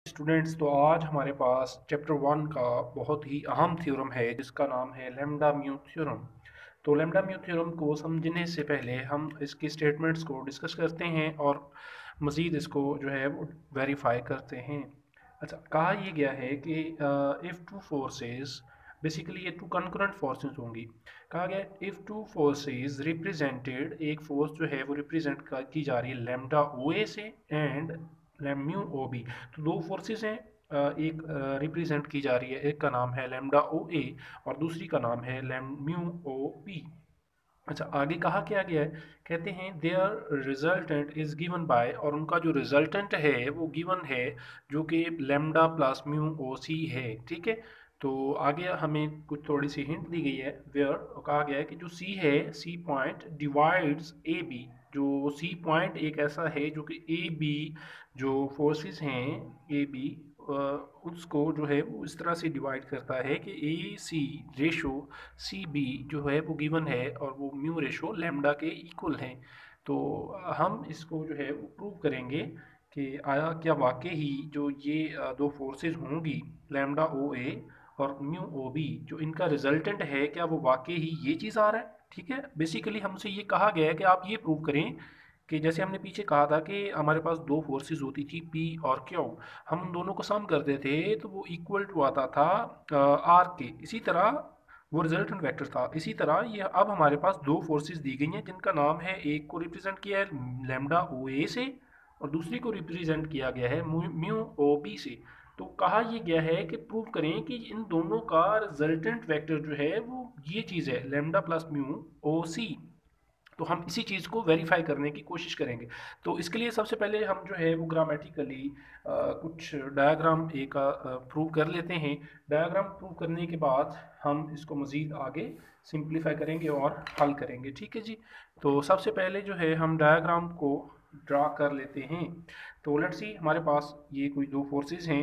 Students, तो आज हमारे पास चैप्टर वन का बहुत ही अहम थ्योरम है जिसका नाम है लैम्डा म्यू थ्योरम। तो लैम्डा म्यू थ्योरम को समझने से पहले हम इसकी स्टेटमेंट्स को डिस्कस करते हैं और मज़ीद इसको जो है वो वेरीफाई करते हैं। अच्छा, कहा यह गया है कि इफ़ टू फोर्सेस, बेसिकली ये टू कंकरेंट फोर्सेस होंगी। कहा गया इफ़ टू फोर्सेस रिप्रेजेंटेड, एक फोर्स जो है वो रिप्रेजेंट की जा रही है लैम्डा ओ ए से एंड म्यू ओ बी। तो दो फोर्सेस हैं, एक रिप्रेजेंट की जा रही है, एक का नाम है लैम्डा ओ ए और दूसरी का नाम है म्यू ओ बी। अच्छा, आगे कहा क्या गया है, कहते हैं their resultant is given by, और उनका जो रिजल्टेंट है वो गिवन है जो कि lambda plus mu O C है। ठीक है, तो आगे हमें कुछ थोड़ी सी हिंट दी गई है वेयर कहा गया है कि जो सी है, C point divides A B. जो सी पॉइंट एक ऐसा है जो कि ए बी जो फोर्सेस हैं, ए बी उसको जो है वो इस तरह से डिवाइड करता है कि ए सी रेशो सी बी जो है वो गिवन है और वो म्यू रेशो लैम्डा के इक्वल है। तो हम इसको जो है वो प्रूव करेंगे कि आया क्या वाकई ही जो ये दो फोर्सेस होंगी लैम्डा ओ ए और म्यू ओ बी, जो इनका रिजल्टेंट है, क्या वो वाकई ही ये चीज़ आ रहा है। ठीक है, बेसिकली हमसे ये कहा गया है कि आप ये प्रूव करें कि जैसे हमने पीछे कहा था कि हमारे पास दो फोर्सेस होती थी पी और क्यू, हम उन दोनों को सम करते थे तो वो इक्वल टू आता था आर के। इसी तरह वो रिजल्टेंट वेक्टर था। इसी तरह ये अब हमारे पास दो फोर्सेस दी गई हैं जिनका नाम है, एक को रिप्रेजेंट किया है लैम्डा ओ ए से और दूसरी को रिप्रेजेंट किया गया है म्यू ओ बी से। तो कहा यह गया है कि प्रूव करें कि इन दोनों का रिजल्टेंट वेक्टर जो है वो ये चीज़ है lambda plus mu O C. तो हम इसी चीज़ को वेरीफाई करने की कोशिश करेंगे। तो इसके लिए सबसे पहले हम जो है वो ग्रामेटिकली कुछ डायग्राम एक प्रूव कर लेते हैं। डायग्राम प्रूव करने के बाद हम इसको मज़ीद आगे सिंप्लीफाई करेंगे और हल करेंगे। ठीक है जी, तो सबसे पहले जो है हम डायग्राम को ड्रा कर लेते हैं। तो लेट्स सी, हमारे पास ये कोई दो फोर्सेस हैं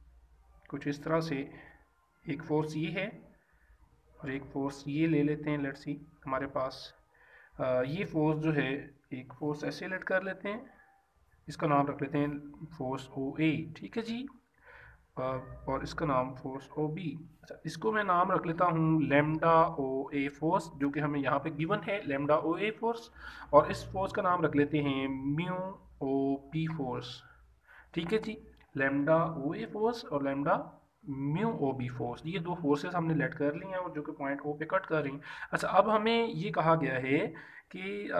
कुछ इस तरह से। एक फोर्स ये है और एक फोर्स ये ले लेते हैं। लेट्स सी, हमारे पास ये फोर्स जो है, एक फोर्स ऐसे लेट कर लेते हैं, इसका नाम रख लेते हैं फोर्स ओ ए। ठीक है जी, और इसका नाम फोर्स ओ बी। अच्छा, इसको मैं नाम रख लेता हूँ लेम्डा ओ ए फोर्स, जो कि हमें यहाँ पे गिवन है लेम्डा ओ ए फोर्स। और इस फोर्स का नाम रख लेते हैं म्यू ओ बी फोर्स। ठीक है जी, लैम्डा ओ ए फोर्स और lambda mu O B force, ये दो फोर्सेस हमने लेट कर ली हैं और जो कि पॉइंट ओ पे कट कर रही हैं। अच्छा, अब हमें ये कहा गया है कि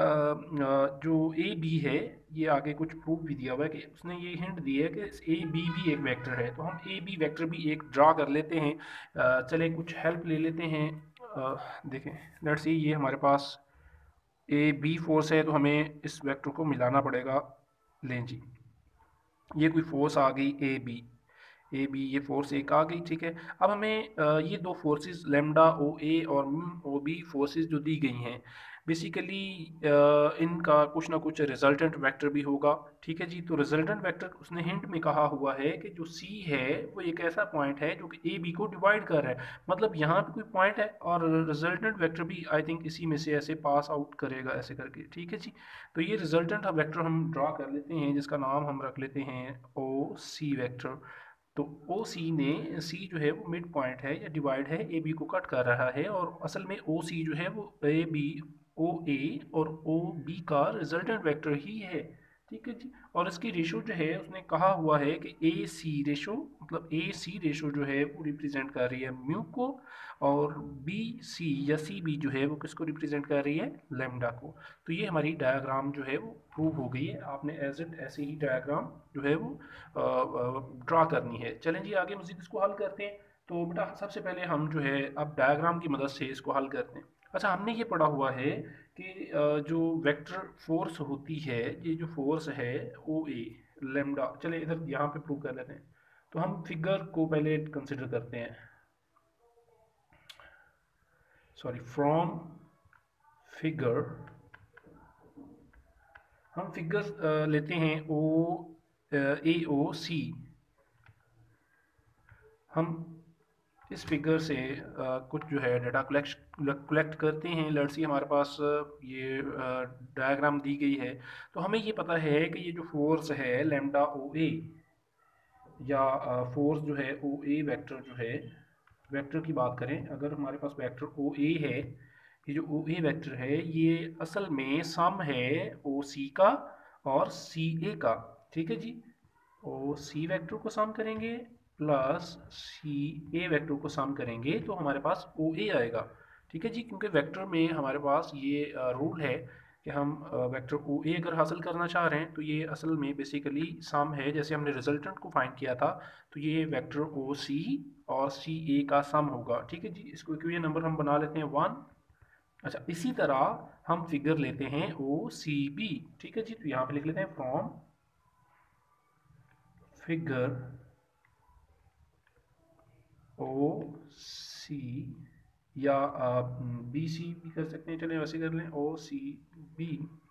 जो ए बी है, ये आगे कुछ प्रूफ भी दिया हुआ है कि उसने ये हिंट दी है कि ए बी भी एक वेक्टर है। तो हम ए बी वेक्टर भी एक ड्रा कर लेते हैं। चले कुछ हेल्प ले लेते हैं। देखें, लेट्स सी, ये हमारे पास ए बी फोर्स है तो हमें इस वेक्टर को मिलाना पड़ेगा। लें जी, ये कोई फोर्स आ गई ए बी, ये फोर्स एक आ गई। ठीक है, अब हमें ये दो फोर्सेस लेम्डा ओ ए और ओ बी फोर्सेस जो दी गई हैं, बेसिकली इनका कुछ ना कुछ रिजल्टेंट वेक्टर भी होगा। ठीक है जी, तो रिजल्टेंट वेक्टर उसने हिंट में कहा हुआ है कि जो सी है वो एक ऐसा पॉइंट है जो कि ए बी को डिवाइड कर रहा है। मतलब यहाँ पे कोई पॉइंट है और रिजल्टेंट वेक्टर भी आई थिंक इसी में से ऐसे पास आउट करेगा ऐसे करके। ठीक है जी, तो ये रिजल्टेंट वेक्टर हम ड्रा कर लेते हैं जिसका नाम हम रख लेते हैं ओ सी वेक्टर। तो ओ सी ने, सी जो है वो मिड पॉइंट है या डिवाइड है, ए बी को कट कर रहा है और असल में ओ सी जो है वो ए बी, ओ ए और ओ बी का रिजल्टेंट वेक्टर ही है। ठीक है जी, और इसकी रेशो जो है उसने कहा हुआ है कि ए सी रेशो, मतलब ए सी रेशो जो है वो रिप्रेजेंट कर रही है म्यू को और बी सी या सी बी जो है वो किसको रिप्रेजेंट कर रही है, लेमडा को। तो ये हमारी डायग्राम जो है वो प्रूव हो गई है। आपने एज इट ऐसे ही डायग्राम जो है वो ड्रा करनी है। चलें जी, आगे मज़ीद इसको हल करते हैं। तो बेटा सबसे पहले हम जो है अब डायग्राम की मदद से इसको हल करते हैं। अच्छा, हमने ये पढ़ा हुआ है कि जो वेक्टर फोर्स होती है, ये जो फोर्स है ओ ए लेमडा, चले इधर यहाँ पे प्रूव कर लेते हैं। तो हम फिगर को पहले कंसिडर करते हैं, सॉरी, फ्रॉम फिगर हम फिगर लेते हैं ओ ए ओ सी। हम इस फिगर से कुछ जो है डाटा कलेक्ट करते हैं। लेट्स सी, हमारे पास ये डायग्राम दी गई है। तो हमें ये पता है कि ये जो फोर्स है लेम्डा ओ ए, या फोर्स जो है ओ ए वेक्टर जो है, वेक्टर की बात करें, अगर हमारे पास वेक्टर ओ ए है, ये जो ओ ए वेक्टर है ये असल में सम है ओ सी का और सी ए का। ठीक है जी, ओ सी वेक्टर को सम करेंगे प्लस सी ए वेक्टर को सम करेंगे तो हमारे पास ओ ए आएगा। ठीक है जी, क्योंकि वेक्टर में हमारे पास ये रूल है कि हम वेक्टर ओ ए अगर हासिल करना चाह रहे हैं तो ये असल में बेसिकली सम है, जैसे हमने रिजल्टेंट को फाइंड किया था तो ये वेक्टर ओ सी और सी ए का सम होगा। ठीक है जी, इसको इक्वेशन नंबर हम बना लेते हैं 1। अच्छा, इसी तरह हम फिगर लेते हैं ओ सी बी। ठीक है जी, तो यहाँ पे लिख लेते हैं फ्रॉम फिगर ओ सी, या बी सी भी कर सकते हैं, चलिए वैसे कर लें ओ सी बी।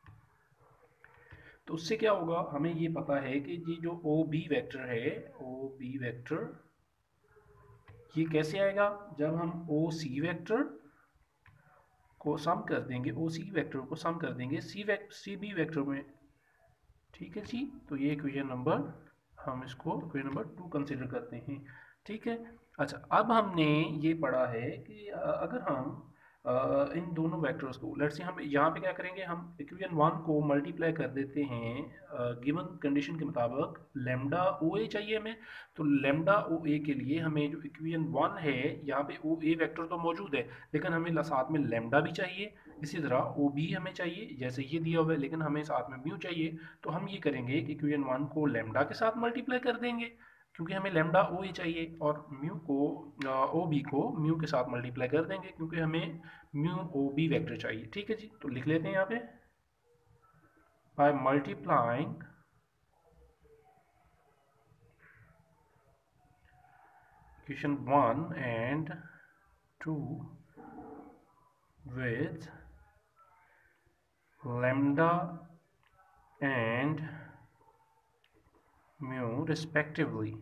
तो उससे क्या होगा, हमें ये पता है कि जी जो ओ बी वेक्टर है, ओ बी वेक्टर ये कैसे आएगा, जब हम ओ सी वेक्टर को सम कर देंगे, ओ सी वेक्टर को सम कर देंगे सी बी वेक्टर में। ठीक है जी, तो ये इक्वेशन नंबर, हम इसको इक्वेशन नंबर 2 कंसिडर करते हैं। ठीक है। अच्छा, अब हमने ये पढ़ा है कि अगर हम इन दोनों वेक्टर्स को, लेट्स से हम यहाँ पे क्या करेंगे, हम इक्वेशन 1 को मल्टीप्लाई कर देते हैं गिवन कंडीशन के मुताबिक, लेमडा ओ ए चाहिए हमें। तो लेमडा ओ ए के लिए हमें जो इक्वेशन 1 है, यहाँ पे ओ ए वेक्टर तो मौजूद है लेकिन हमें साथ में लेमडा भी चाहिए, इसी तरह ओ बी हमें चाहिए जैसे ये दिया हुआ है, लेकिन हमें साथ में म्यू चाहिए। तो हम ये करेंगे कि इक्वेशन 1 को लेमडा के साथ मल्टीप्लाई कर देंगे क्योंकि हमें लेमडा ओ ए चाहिए, और म्यू को ओ बी को म्यू के साथ मल्टीप्लाई कर देंगे क्योंकि हमें म्यू ओ बी वेक्टर चाहिए। ठीक है जी, तो लिख लेते हैं यहाँ पे by multiplying equation 1 and 2 with lambda and mu respectively।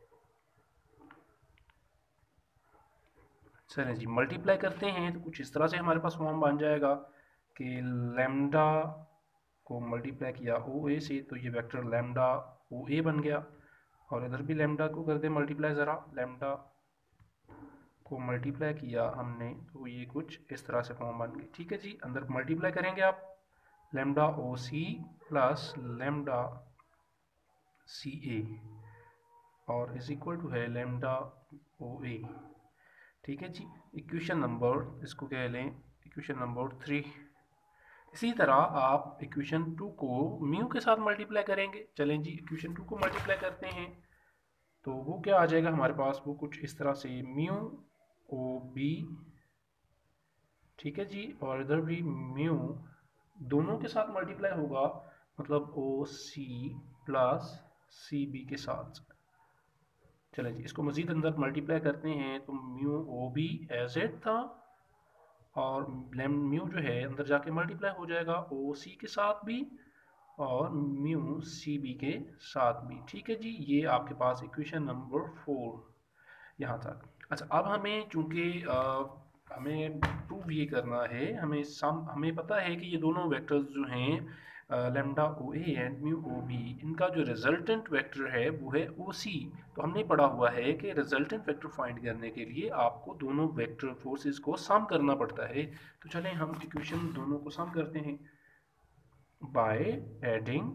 चलें जी, मल्टीप्लाई करते हैं तो कुछ इस तरह से हमारे पास फॉर्म बन जाएगा कि लैम्डा को मल्टीप्लाई किया ओ ए से तो ये वेक्टर लैम्डा ओ ए बन गया, और इधर भी लैम्डा को कर दे मल्टीप्लाई, ज़रा लैम्डा को मल्टीप्लाई किया हमने तो ये कुछ इस तरह से फॉर्म बन गई। ठीक है जी, अंदर मल्टीप्लाई करेंगे आप lambda O C plus lambda C A और इज इक्वल टू है लैम्डा ओ ए। ठीक है जी, इक्वेशन नंबर इसको कह लें इक्वेशन नंबर 3। इसी तरह आप इक्वेशन 2 को म्यू के साथ मल्टीप्लाई करेंगे। चलें जी, इक्वेशन 2 को मल्टीप्लाई करते हैं तो वो क्या आ जाएगा हमारे पास, वो कुछ इस तरह से म्यू ओ बी। ठीक है जी, और इधर भी म्यू दोनों के साथ मल्टीप्लाई होगा, मतलब ओ सी प्लस सी बी के साथ। चलें जी, इसको मज़ीद अंदर मल्टीप्लाई करते हैं तो mu O B as it था, और म्यू जो है अंदर जाके मल्टीप्लाई हो जाएगा ओ सी के साथ भी और म्यू सी बी के साथ भी। ठीक है जी, ये आपके पास इक्वेशन नंबर 4 यहाँ तक। अच्छा, अब हमें चूंकि हमें प्रूव ये करना है, हमें पता है कि ये दोनों वेक्टर्स जो हैं lambda O A and mu O B, इनका जो रिजल्टेंट वेक्टर है वो है ओ सी। तो हमने पढ़ा हुआ है कि रिजल्टेंट वेक्टर फाइंड करने के लिए आपको दोनों वेक्टर फोर्सेस को सम करना पड़ता है। तो चलें हम इक्वेशन दोनों को सम करते हैं बाय एडिंग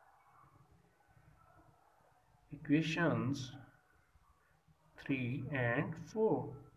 इक्वेशंस 3 एंड 4।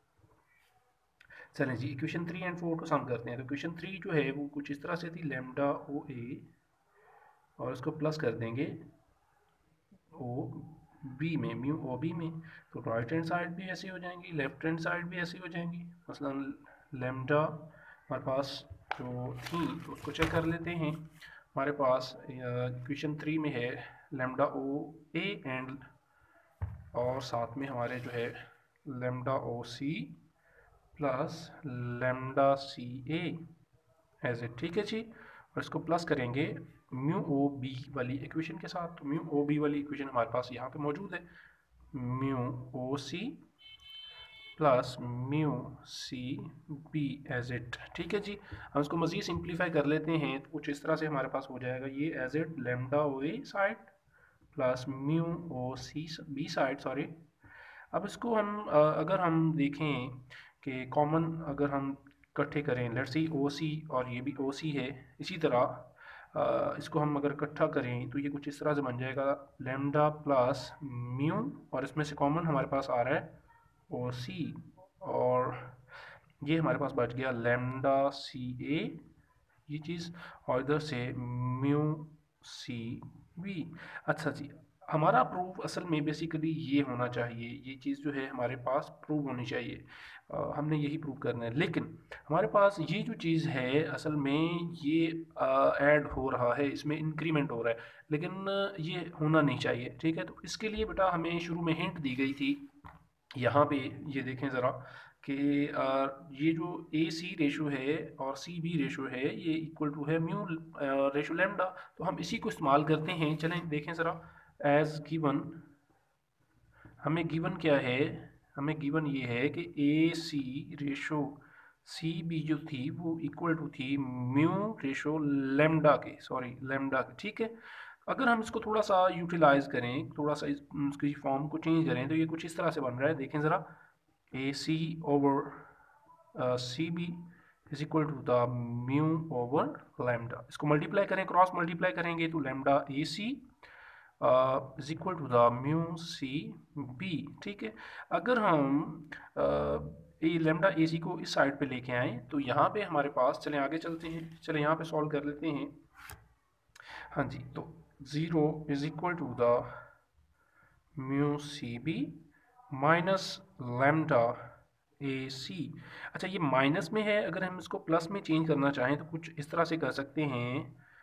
चलें जी, इक्वेशन 3 एंड 4 को सम करते हैं। तो इक्वेशन 3 जो है वो कुछ इस तरह से थी, लैम्डा ओ ए और उसको प्लस कर देंगे ओ बी में, म्यू ओ बी में। तो राइट हैंड साइड भी ऐसी हो जाएंगी, लेफ्ट हैंड साइड भी ऐसी हो जाएंगी। मसलन लैम्डा हमारे पास जो थी तो उसको चेक कर लेते हैं। हमारे पास इक्वेशन 3 में है लैम्डा ओ ए एंड, और साथ में हमारे जो है lambda O C plus lambda C A as A. ठीक है जी, और इसको प्लस करेंगे म्यू ओ बी वाली इक्वेशन के साथ। तो म्यू ओ बी वाली इक्वेशन हमारे पास यहाँ पे मौजूद है, mu O C plus mu C B as it. ठीक है जी, हम इसको मज़ीद सिंप्लीफाई कर लेते हैं तो कुछ इस तरह से हमारे पास हो जाएगा ये as it lambda O A side plus mu O C B side, sorry. अब इसको हम अगर हम देखें कि कॉमन अगर हम इकट्ठे करें, लेट्स सी ओ सी और ये भी ओ सी है, इसी तरह इसको हम अगर इकट्ठा करें तो ये कुछ इस तरह से बन जाएगा लेमडा प्लस म्यू, और इसमें से कॉमन हमारे पास आ रहा है ओ सी, और ये हमारे पास बच गया लेमडा सी ए, ये चीज़, और इधर से म्यू सी वी। अच्छा जी, हमारा प्रूफ असल में बेसिकली ये होना चाहिए, ये चीज़ जो है हमारे पास प्रूव होनी चाहिए, हमने यही प्रूव करना है। लेकिन हमारे पास ये जो चीज़ है असल में ये ऐड हो रहा है, इसमें इंक्रीमेंट हो रहा है, लेकिन ये होना नहीं चाहिए, ठीक है। तो इसके लिए बेटा हमें शुरू में हिंट दी गई थी, यहाँ पे ये देखें ज़रा कि ये जो ए सी रेशो है और सी बी रेशो है ये इक्वल टू है म्यू रेशो लेमडा। तो हम इसी को इस्तेमाल करते हैं, चलें देखें ज़रा। एज गिवन, हमें गिवन क्या है, हमें गिवन ये है कि ए सी रेशो सी बी जो थी वो इक्वल टू थी म्यू रेशो लेमडा के, सॉरी लेमडा के, ठीक है। अगर हम इसको थोड़ा सा यूटिलाइज करें, थोड़ा सा इसकी फॉर्म को चेंज करें, तो ये कुछ इस तरह से बन रहा है, देखें ज़रा। A C over C B is equal to the mu over lambda. इसको मल्टीप्लाई करें, क्रॉस मल्टीप्लाई करेंगे तो lambda A C is equal to the mu C B, ठीक है। अगर हम ये लैम्डा ए सी को इस साइड पे लेके आएँ तो यहाँ पे हमारे पास, चलें आगे चलते हैं, चलें यहाँ पे सॉल्व कर लेते हैं। हाँ जी, तो 0 is equal to the mu C B minus lambda A C. अच्छा, ये माइनस में है, अगर हम इसको प्लस में चेंज करना चाहें तो कुछ इस तरह से कर सकते हैं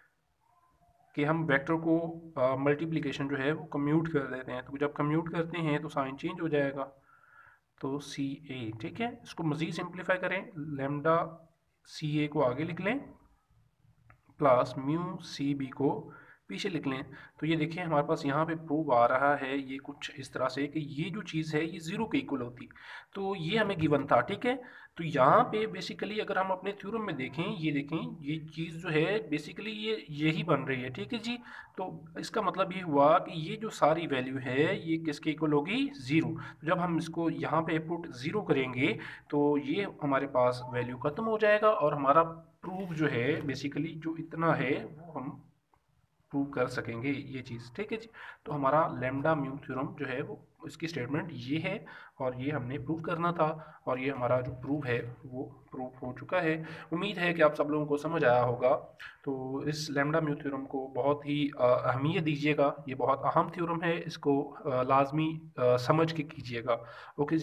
कि हम वेक्टर को मल्टीप्लिकेशन जो है वो कम्यूट कर देते हैं, तो जब कम्यूट करते हैं तो साइन चेंज हो जाएगा, तो सी ए, ठीक है। इसको मज़ीद सिंप्लीफाई करें, लेमडा सी ए को आगे लिख लें प्लस म्यू सी बी को पीछे लिख लें। तो ये देखिए हमारे पास यहाँ पे प्रूव आ रहा है ये कुछ इस तरह से कि ये जो चीज़ है ये ज़ीरो के इक्वल होती, तो ये हमें गिवन था, ठीक है। तो यहाँ पे बेसिकली अगर हम अपने थ्योरम में देखें, ये देखें ये चीज़ जो है बेसिकली ये यही बन रही है, ठीक है जी। तो इसका मतलब ये हुआ कि ये जो सारी वैल्यू है ये किसके इक्वल होगी, ज़ीरो। तो जब हम इसको यहाँ पे पुट ज़ीरो करेंगे तो ये हमारे पास वैल्यू ख़त्म हो जाएगा, और हमारा प्रूफ जो है बेसिकली जो इतना है वो हम प्रूव कर सकेंगे ये चीज़, ठीक है जी। तो हमारा लैम्डा म्यू थ्योरम जो है वो इसकी स्टेटमेंट ये है, और ये हमने प्रूव करना था, और ये हमारा जो प्रूव है वो प्रूव हो चुका है। उम्मीद है कि आप सब लोगों को समझ आया होगा। तो इस लैम्डा म्यू थ्योरम को बहुत ही अहमियत दीजिएगा, ये बहुत अहम थ्योरम है, इसको लाजमी समझ के कीजिएगा। ओके।